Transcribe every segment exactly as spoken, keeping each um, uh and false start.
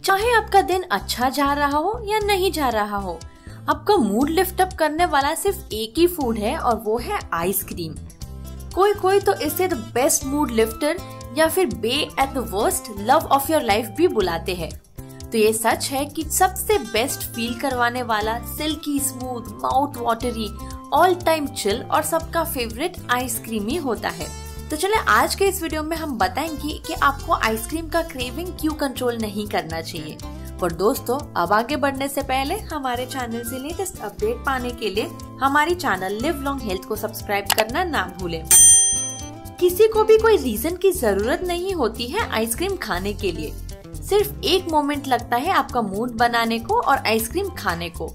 चाहे आपका दिन अच्छा जा रहा हो या नहीं जा रहा हो, आपका मूड लिफ्ट अप करने वाला सिर्फ एक ही फूड है और वो है आइसक्रीम। कोई कोई तो इसे द बेस्ट मूड लिफ्टर या फिर bae at the worst love of your life भी बुलाते हैं। तो ये सच है कि सबसे बेस्ट फील करवाने वाला silky smooth mouth watery all time chill और सबका फेवरेट आइसक्रीम ही होता है। तो चले आज के इस वीडियो में हम बताएंगे कि आपको आइसक्रीम का क्रेविंग क्यों कंट्रोल नहीं करना चाहिए। पर दोस्तों, अब आगे बढ़ने से पहले हमारे चैनल से लेटेस्ट अपडेट पाने के लिए हमारी चैनल लिव लॉन्ग हेल्थ को सब्सक्राइब करना ना भूलें। किसी को भी कोई रीजन की जरूरत नहीं होती है आइसक्रीम खाने के लिए। सिर्फ एक मोमेंट लगता है आपका मूड बनाने को और आइसक्रीम खाने को।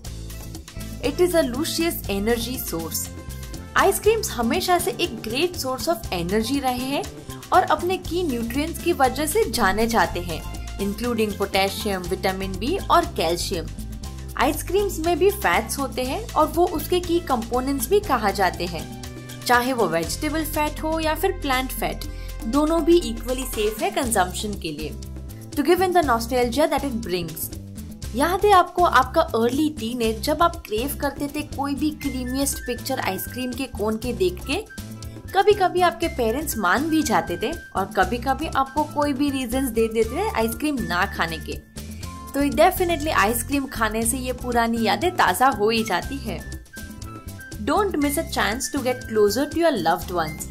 It is a luscious energy source. Ice creams हमेशा से एक ग्रेट सोर्स ऑफ एनर्जी रहे हैं और अपने की न्यूट्रिएंट्स की वजह से जाने जाते हैं, इंक्लूडिंग पोटेशियम, विटामिन बी और कैल्शियम। आइसक्रीम्स में भी फैट्स होते हैं और वो उसके की कंपोनेंट्स भी कहा जाते हैं। चाहे वो वेजिटेबल फैट हो या फिर प्लांट फैट, दोनों भी इक्वली सेफ है कंजम्पशन के लिए। To give in the nostalgia that it brings. याद है आपको आपका अर्ली टीनेज जब आप क्रेव करते थे कोई भी क्रीमीएस्ट पिक्चर आइसक्रीम के कोन के देख के? कभी कभी आपके पेरेंट्स मान भी जाते थे और कभी कभी आपको कोई भी रीजंस दे देते थे आइसक्रीम ना खाने के। तो डेफिनेटली आइसक्रीम खाने से ये पुरानी यादें ताज़ा हो ही जाती है। Don't miss a chance to get closer to your loved ones.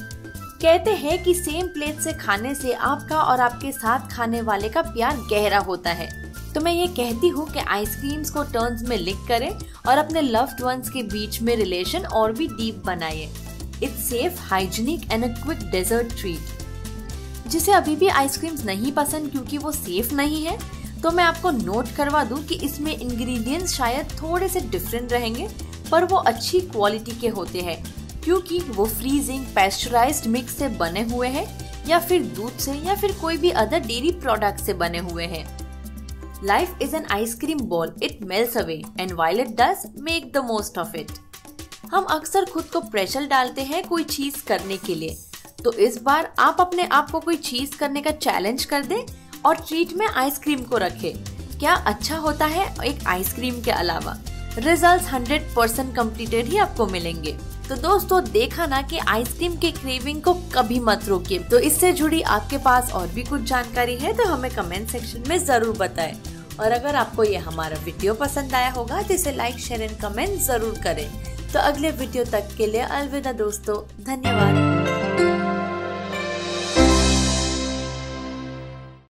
कहते हैं कि सेम प्लेट से खाने से आपका और आपके साथ खाने वाले का प्यार गहरा होता है। तो मैं ये कहती हूँ कि आइसक्रीम्स को टर्न्स में लिख करें और अपने लव्ड वंस के बीच में रिलेशन और भी डीप बनाइए। It's safe, hygienic and a quick dessert treat. जिसे अभी भी आइसक्रीम्स नहीं पसंद क्योंकि वो सेफ नहीं है, तो मैं आपको नोट करवा दूं कि इसमें इंग्रेडिएंट्स शायद थोड़े से डिफरेंट रहेंगे, पर वो अच्छी क्वालिटी के होते हैं क्योंकि वो फ्रीजिंग पैस्चराइज्ड मिक्स से बने हुए हैं या फिर दूध से या फिर कोई भी अदर डेयरी प्रोडक्ट से बने हुए हैं। Life is an ice cream ball. It melts away, and while it does, make the most of it. हम अक्सर खुद को प्रेशर डालते हैं कोई चीज करने के लिए, तो इस बार आप अपने आप को कोई चीज करने का चैलेंज कर दें और ट्रीट में आइसक्रीम को रखें। क्या अच्छा होता है एक आइसक्रीम के अलावा? रिजल्ट्स हंड्रेड परसेंट कम्प्लीटेड ही आपको मिलेंगे। तो दोस्तों, देखा ना कि आइसक्रीम के क्रेविंग को कभी मत रोकिए। तो इससे जुड़ी आपके पास और भी कुछ जानकारी है तो हमें कमेंट सेक्शन में जरूर बताएं। और अगर आपको ये हमारा वीडियो पसंद आया होगा तो इसे लाइक, शेयर एंड कमेंट जरूर करें। तो अगले वीडियो तक के लिए अलविदा दोस्तों, धन्यवाद।